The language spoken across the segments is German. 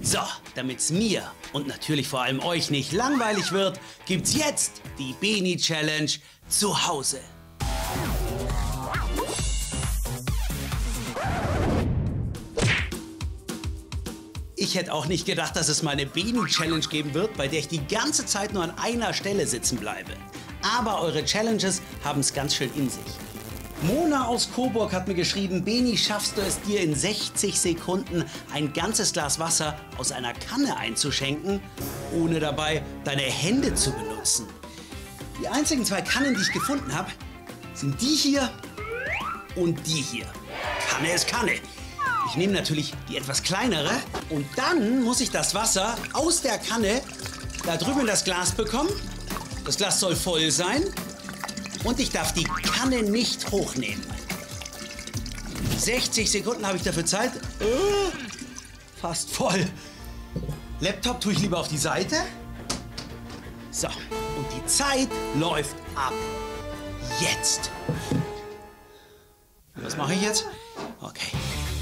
So, damit's mir und natürlich vor allem euch nicht langweilig wird, gibt's jetzt die Beni Challenge zu Hause. Ich hätte auch nicht gedacht, dass es mal eine Beni Challenge geben wird, bei der ich die ganze Zeit nur an einer Stelle sitzen bleibe. Aber eure Challenges haben es ganz schön in sich. Mona aus Coburg hat mir geschrieben, Beni, schaffst du es dir in 60 Sekunden ein ganzes Glas Wasser aus einer Kanne einzuschenken, ohne dabei deine Hände zu benutzen? Die einzigen zwei Kannen, die ich gefunden habe, sind die hier und die hier. Kanne ist Kanne. Ich nehme natürlich die etwas kleinere und dann muss ich das Wasser aus der Kanne da drüben in das Glas bekommen. Das Glas soll voll sein. Und ich darf die Kanne nicht hochnehmen. 60 Sekunden habe ich dafür Zeit. Fast voll. Laptop tue ich lieber auf die Seite. So, und die Zeit läuft ab. Jetzt. Was mache ich jetzt? Okay.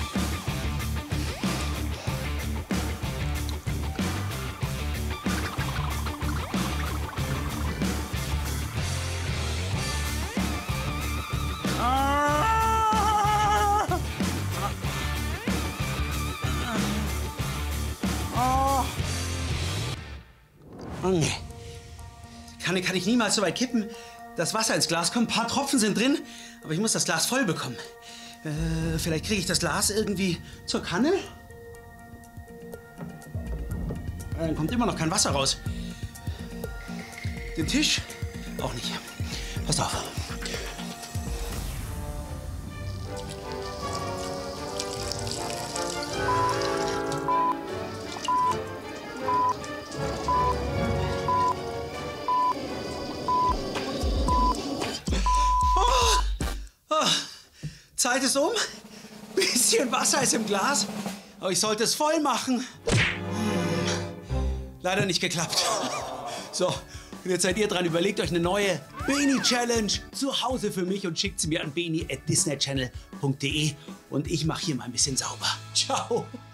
Kanne kann ich niemals so weit kippen. Das Wasser ins Glas kommt, ein paar Tropfen sind drin, aber ich muss das Glas voll bekommen. Vielleicht kriege ich das Glas irgendwie zur Kanne? Dann kommt immer noch kein Wasser raus. Den Tisch? Auch nicht. Passt auf. Zeit ist um. Bisschen Wasser ist im Glas. Aber ich sollte es voll machen. Leider nicht geklappt. So, und jetzt seid ihr dran. Überlegt euch eine neue Beni Challenge zu Hause für mich und schickt sie mir an beni@disneychannel.de. Und ich mache hier mal ein bisschen sauber. Ciao.